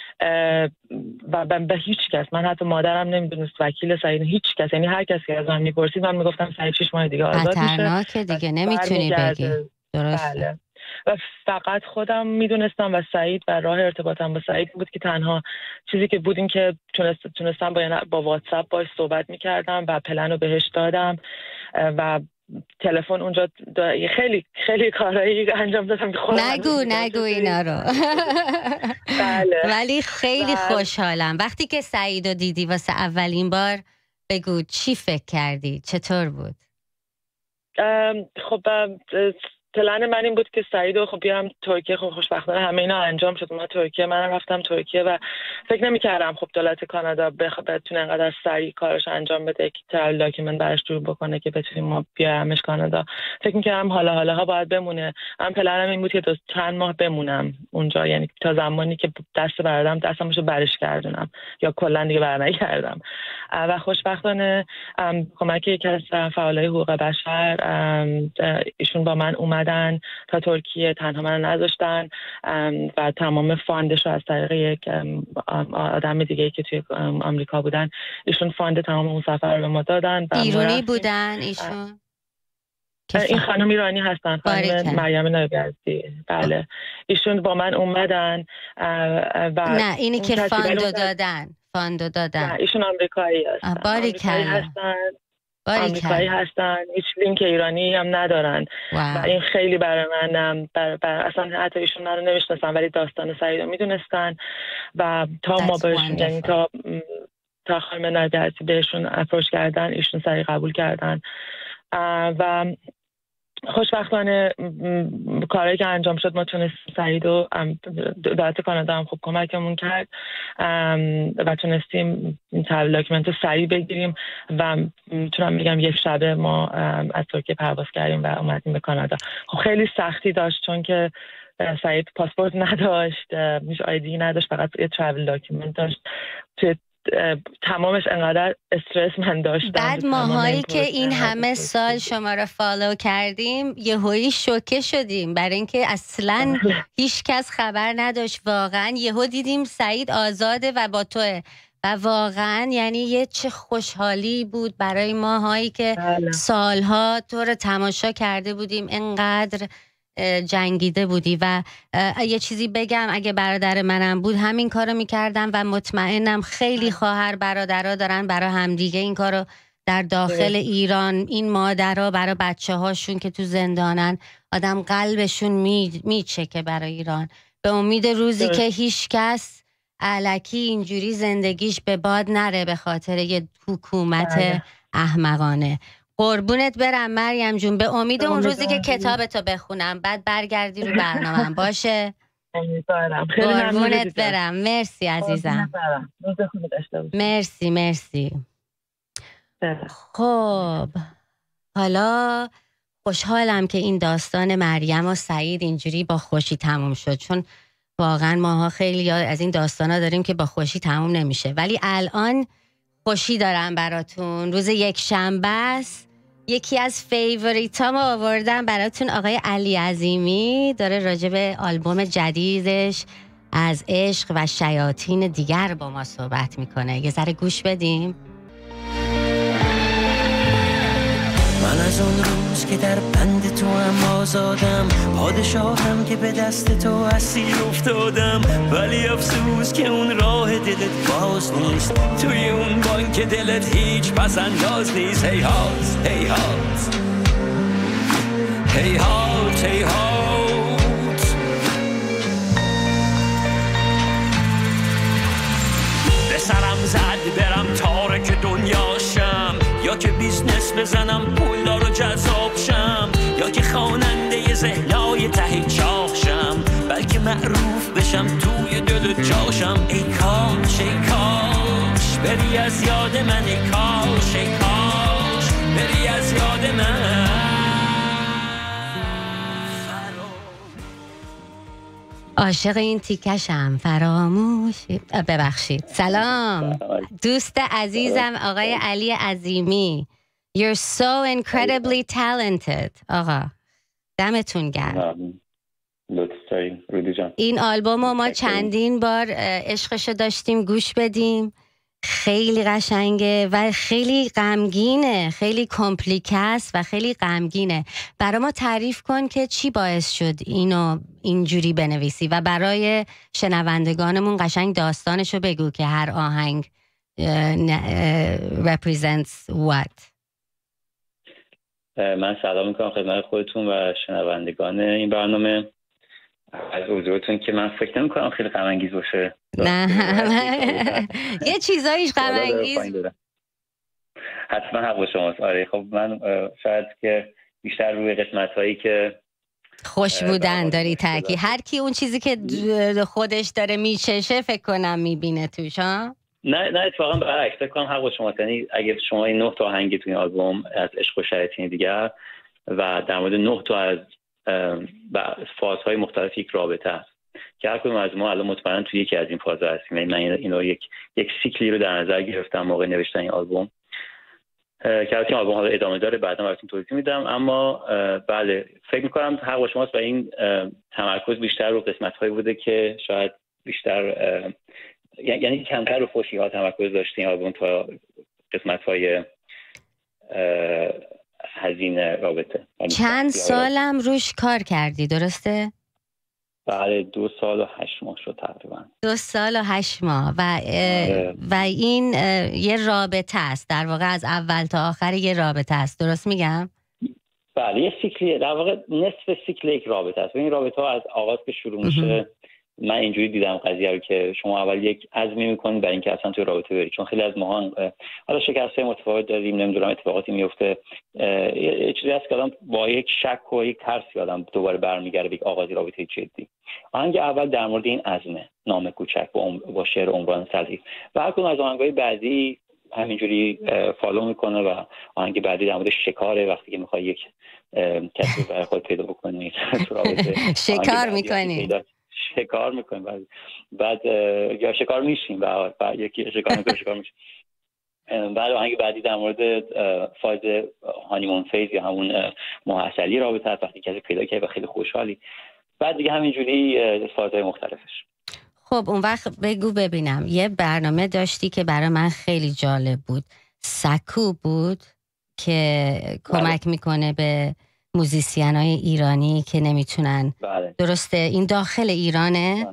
و به هیچ کس، من حتی مادرم نمیدونست، وکیل سعید، هیچ کس، یعنی هر کسی از من میپرسید من میگفتم سعید 6 ماه دیگه آزاد میشه. خطرناکه دیگه، نمیتونی بگی. درسته. بله. و فقط خودم میدونستم و سعید و راه ارتباطم با سعید بود که تنها چیزی که بود این که تونستم با واتساپ باش صحبت میکردم و پلن رو بهش دادم و تلفن اونجا خیلی خیلی کارهایی انجام دادم که خودم نگو اینا رو. بله. ولی خیلی خوشحالم وقتی که سعید رو دیدی واسه اولین بار. بگو چی فکر کردی؟ چطور بود؟ خب پلن من این بود که سعید رو خب بیارم ترکیه. خب خوشبختانه همه اینا انجام شد. منم رفتم ترکیه و فکر نمی‌کردم خب دولت کانادا بتونه انقدر سریع کارش انجام بده که ترال داکیومنت براش جور بکنه که بتونیم ما بیارمش کانادا. فکر می‌کردم حالا باید بمونه. من پلنم این بود که چند ماه بمونم اونجا، یعنی تا زمانی که دستمو برش گردونم یا کلا دیگه برنگردم. و خوشبختانه کمک یکی از فعالای حقوق بشر ایشون با من اومدن تا ترکیه، تنها من نذاشتن و تمام فاندش رو از طریق یک آدم دیگه که توی آمریکا بودن، ایشون فاند تمام اون سفر رو به ما دادن. ایرانی بودن ایشون؟ این خانم ایرانی هستن، خانم مریم نایب‌یزدی. بله، ایشون با من اومدن و نه اینی که فاندو دادن. نه ایشون آمریکایی هستن. آمریکایی هستن، هیچ لینک ایرانی هم ندارن. و این خیلی برای من اصلا حتی ایشون من رو نمیشناسن ولی داستان سعید رو میدونستن و تا ما بهشون، یعنی تا خانم نایب‌یزدی بهشون اپروچ کردن، ایشون سریع قبول کردن و خوشبختانه کاری که انجام شد ما تونستیم سعید و دولت کانادا هم خوب کمکمون کرد و تونستیم ترافل داکیومنت رو سریع بگیریم و میتونم بگم یک شبه ما از ترکیه پرواز کردیم و اومدیم به کانادا. خب خیلی سختی داشت چون که سعید پاسپورت نداشت، هیچ آیدی نداشت، فقط یه ترافل داکیومنت داشت. تمامش انقدر استرس من داشتم. بعد ماهایی که این همه سال شما رو فالو کردیم یهویی شوکه شدیم برای اینکه اصلا هیچ کس خبر نداشت. واقعا یهو دیدیم سعید آزاده و با توه و واقعا یعنی یه چه خوشحالی بود برای ماهایی که سالها تو رو تماشا کرده بودیم، انقدر جنگیده بودی. و یه چیزی بگم، اگه برادر منم بود همین کارو میکردم و مطمئنم خیلی خواهر برادرها دارن برای همدیگه این کارو در داخل ایران. این مادرها برای بچه هاشون که تو زندانن آدم قلبشون میچکه برای ایران، به امید روزی که هیچ کس الکی اینجوری زندگیش به باد نره به خاطر یه حکومت احمقانه. قربونت برم مریم جون، به امید اون روزی که کتابتو بخونم بعد برگردی رو برنامه‌ام باشه. قربونت برم. مرسی عزیزم. مرسی. خب حالا خوشحالم که این داستان مریم و سعید اینجوری با خوشی تموم شد، چون واقعا ماها خیلی از این داستانا داریم که با خوشی تموم نمیشه، ولی الان خوشی دارم براتون. روز یک شنبه است. یکی از فیوریتامو آوردم براتون. آقای علی عظیمی داره راجع به آلبوم جدیدش از عشق و شیاطین دیگر با ما صحبت میکنه. یه ذره گوش بدیم. من از اون روز که در بند تو هم آزادم، پادشاهم که به دست تو اسیر افتادم، ولی افسوس که اون راه دلت باز نیست، توی اون بانک دلت هیچ پس انداز نیست. هی هات هی هات هی هات هی هات، به سرم زد برم تارک دنیاشم، یا که بیزنس بزنم پولدار و جذاب شم، یا که خواننده ذهنای ته چاخشم، بلکه معروف بشم توی دل جاشم. ای کاش بری از یاد من، ای کاش بری از یاد من. عاشق این تیکشم فراموش. ببخشید. سلام دوست عزیزم آقای علی عظیمی. You're so incredibly talented. آقا دمتون گرم. این آلبومو ما چندین بار عشقشو داشتیم گوش بدیم. خیلی قشنگه و خیلی غمگینه، خیلی کمپلیکه است و خیلی غمگینه. برای ما تعریف کن که چی باعث شد اینو اینجوری بنویسی و برای شنوندگانمون قشنگ داستانشو بگو که هر آهنگ represents what. من سلام میکنم خدمت خودتون و شنوندگان این برنامه. از حضورتون که من فکر نمی‌کنم خیلی غم انگیز باشه. نه یه چیزایش غم انگیز حتما حق با شماست. آره خب من شاید که بیشتر روی قسمت‌هایی که خوش بودن داری تاکید، هر کی اون چیزی که خودش داره میچشه فکر کنم میبینه توش. ها نه اتفاقا برعکس فکر کنم حق با شماست. یعنی اگه شما این 9 تا آهنگ توی این آلبوم از عشق و شیاطین دیگر و در مورد 9 تا از فازهای مختلف یک رابطه است که هر کدوم از ما الان مطمئنا توی یکی از این فازها هستیم. یعنی من اینو یک سیکلی رو در نظر گرفتم موقع نوشتن این آلبوم که البته آلبوم حالا ادامه داره، بعدا براتون توضیح میدم. اما بله فکر می‌کنم حق با شماست و این تمرکز بیشتر رو قسمت‌هایی بوده که شاید بیشتر یعنی کمتر رو فوشی‌ها تمرکز داشته این آلبوم تا قسمت‌های حزین رابطه. چند سالم روش کار کردی درسته؟ بله 2 سال و 8 ماه شد تقریبا. 2 سال و 8 ماه و این یه رابطه است در واقع، از اول تا آخر یه رابطه است، درست میگم؟ بله یه سیکلی در واقع نصف سیکل یک رابطه است. این رابطه ها از آغاز که شروع میشه من اینجوری دیدم قضیه رو که شما اول یک عزمی میکنید برای اینکه اصلا توی رابطه برید، چون خیلی از ماها حالا شکست‌های متفاوت داریم، نمیدونم اتفاقاتی میفته، یه چیزی هست که آدم با یک شک و یک ترسی آدم دوباره برمیگره به یک آغازی رابطه جدی. آهنگ اول در مورد این عزمه، نام کوچک با شعر عنوان صدیق و هر کدوم از آهنگ‌های بعدی همینجوری فالو میکنه و آهنگ بعدی در مورد شکاره، وقتی که میخوای یک کسی رو برای خود پیدا بکنی تو رابطه شکار میکنی. شکار میکنیم بعد یا شکار میشیم و یکی شکار میشیم. بعد آهنگ بعدی در مورد فاز هانیمون فیز یا همون ماه عسلی رابطه هست، وقتی کسی پیدا کردی و خیلی خوشحالی. بعد دیگه همینجوری فازهای مختلفش. خب اون وقت بگو ببینم، یه برنامه داشتی که برای من خیلی جالب بود، سکو بود که کمک میکنه به موزیسین‌های ایرانی که نمیتونن. بله. درسته این داخل ایرانه؟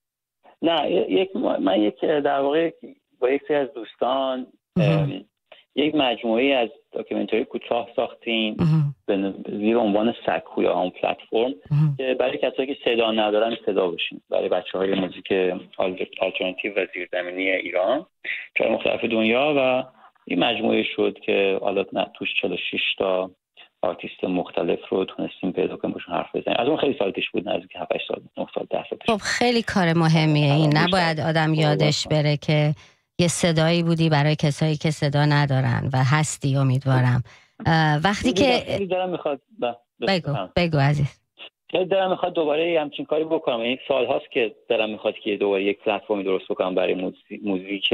نه من در واقع با یک سری از دوستان یک مجموعه از داکیومنتری کوتاه ساختیم زیر عنوان سکو یا اون پلتفرم که برای کسایی که صدا ندارن صدا بشین، برای بچه‌های موزیک آلترناتیو و زیرزمینی ایران جای مختلف دنیا. و این مجموعه شد که حالا توش 46 تا آرتیست مختلف رو تونستیم پیدا کنیم باشون حرف بزنیم. از اون خیلی سال پیش بود، نزدیک 7 سال 9 سال 10 سال. خب خیلی کار مهمیه این، نباید آدم یادش بره که یه صدایی بودی برای کسایی که صدا ندارن و هستی. امیدوارم وقتی که دلم میخواد بگو عزیز. خیلی دلم میخواد دوباره همچین کاری بکنم. این سال هاست که دلم میخواد که دوباره یک پلتفرمی درست بکنم برای موزیک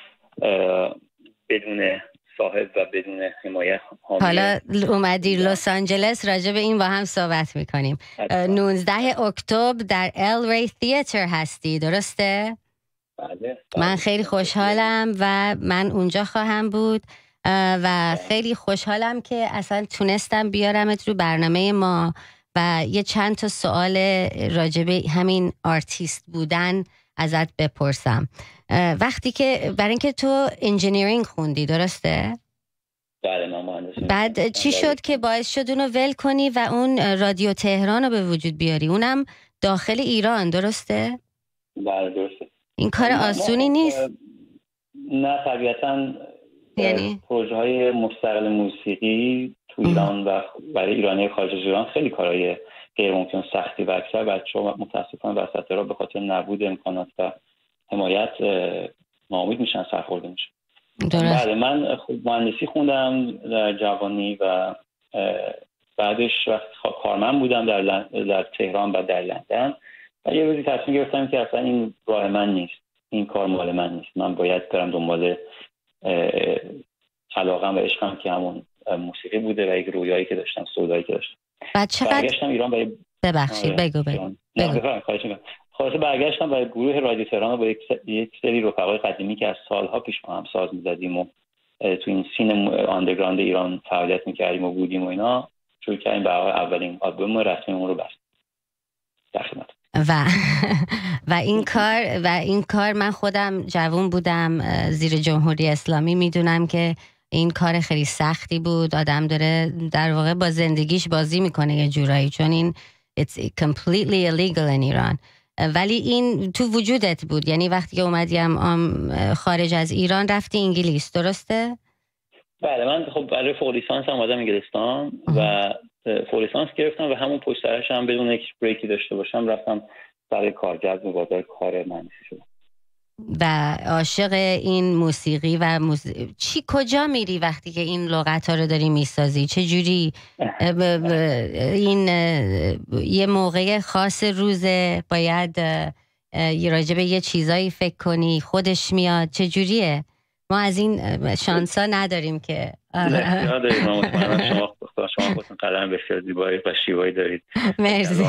بدون صاحب و بدون حمایت. حالا اومدی لس آنجلس، راجع به این با هم صحبت میکنیم. 19 اکتبر در ال ری تئاتر هستی، درسته؟ بله. من خیلی خوشحالم و من اونجا خواهم بود و خیلی خوشحالم که اصلا تونستم بیارمت رو برنامه ما و یه چند تا سوال راجع به همین آرتیست بودن ازت بپرسم. وقتی که برای اینکه تو انجینیرینگ خوندی، درسته؟ بله من مهندس. بعد چی شد که باعث شد اونو ول کنی و اون رادیو تهران رو به وجود بیاری؟ اونم داخل ایران، درسته؟ بله درسته. این کار آسونی نیست؟ نه طبیعتاً. یعنی پروژه های مستقل موسیقی تو ایران و برای ایرانی خارج از ایران خیلی کارهای غیر ممکن سختی و اکثر بچه‌ها متاسفانه وسط راه به خاطر نبود امکانات و حمایت ناامید میشن، سرخورده میشن. بله من مهندسی خوندم در جوانی و بعدش وقتی کارمند بودم در تهران و در لندن و یه روزی تصمیم گرفتم که اصلا این راه من نیست، این کار مال من نیست، من باید برم دنبال علاقم و عشقم که همون موسیقی بوده و یک رویایی که داشتم، سودایی که داشتم. برگشتم ایران برای ببخشید بگو. خلاصه برگشتم برای گروه رادیو تهران با یک سری رفقای قدیمی که از سالها پیش با هم ساز می‌زدیم و تو این سین آندرگراند ایران فعالیت می‌کردیم و بودیم و اینا، شروع کردیم برای اولین آلبوم رسمیمون رو بست. در خدمت. و این کار من خودم جوان بودم زیر جمهوری اسلامی، میدونم که این کار خیلی سختی بود. آدم داره در واقع با زندگیش بازی میکنه یه جورایی، چون این it's completely illegal in ایران. ولی این تو وجودت بود، یعنی وقتی که اومدیم خارج از ایران رفتی انگلیس، درسته؟ بله من خب برای فوق لیسانس اومدم انگلستان و فوق لیسانس گرفتم و همون پشت سرش هم بدون یک بریکی داشته باشم رفتم برای کارگرد و بازار کار مهندسی شدم. و عاشق این موسیقی و کجا میری وقتی که این لغت‌ها رو داری میسازی؟ چه جوری این یه موقع خاص روزه باید راجع به یه چیزایی فکر کنی، خودش میاد، چه جوریه؟ ما از این شانسا نداریم که نداریم. ما مطمئنم شما خودتون قلم بسیار زیبایی و شیوایی دارید. مرسی.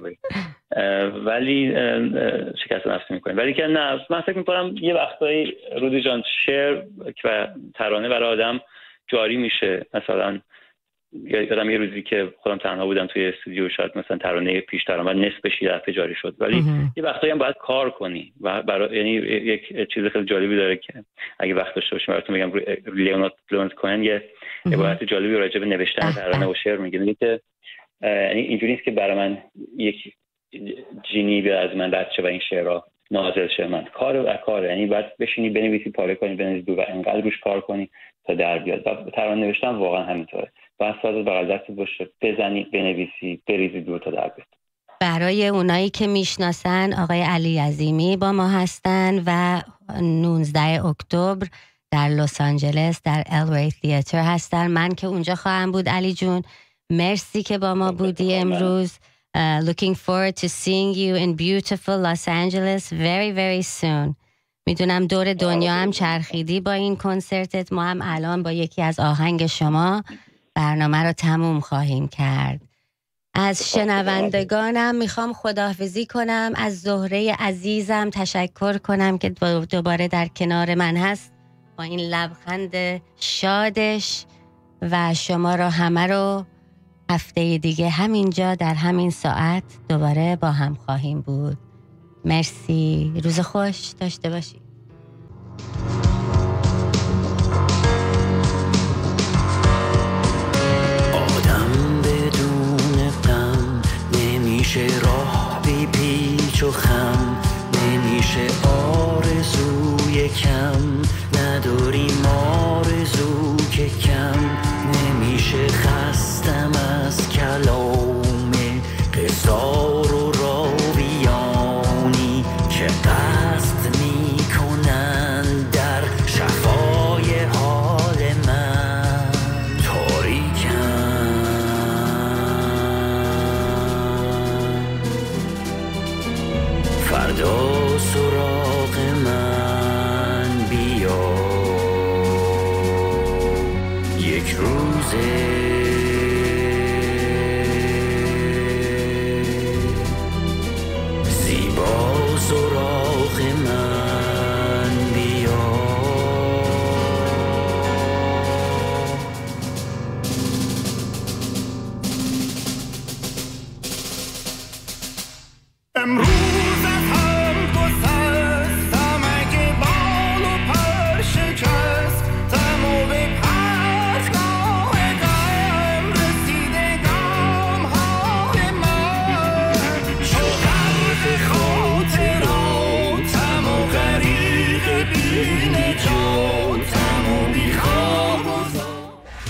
ولی شکست نفسی میکنیم. ولی که نه، من فکر میکنم یه وقتایی رودی جان شعر و ترانه برای آدم جاری میشه. مثلا یادم یه روزی که خودم تنها بودم توی استودیو، شاید مثلا ترانه پیش ترانه نصفش یه دفعه جاری شد، ولی یه وقتایی هم باید کار کنی و یعنی یک چیز خیلی جالبی داره که اگه وقت داشته باشیم براتون میگم. لیونارد کوهن یه عبارت جالبی راجع به نوشتن ترانه و شعر میگه که یعنی اینجوری نیست که برای من یک جینی به از من رد شه و این شعرها نازل شه. من کار یعنی باید بشینی بنویسی، پاره کنی، بنویسی و انقدر روش کار کنی تا در بیاد. و ترانه نوشتن واقعا همینطوره، باید سازت بغل دستت باشه، بزنی، بنویسی، بریزی دور تا در بیاد. برای اونایی که میشناسن، آقای علی عظیمی با ما هستن و 19 اکتبر در لس آنجلس در ال ری تئاتر هستن. من که اونجا خواهم بود. علی جون مرسی که با ما بودی امروز. Looking forward to seeing you in beautiful Los Angeles very very soon. میدونم دور دنیا هم چرخیدی با این کنسرتت. ما هم الان با یکی از آهنگ شما برنامه رو تموم خواهیم کرد. از شنوندگانم میخوام خداحافظی کنم، از زهره عزیزم تشکر کنم که دوباره در کنار من هست با این لبخند شادش و شما رو همه رو هفته دیگه همینجا در همین ساعت دوباره با هم خواهیم بود. مرسی، روز خوش داشته باشید. یک روزه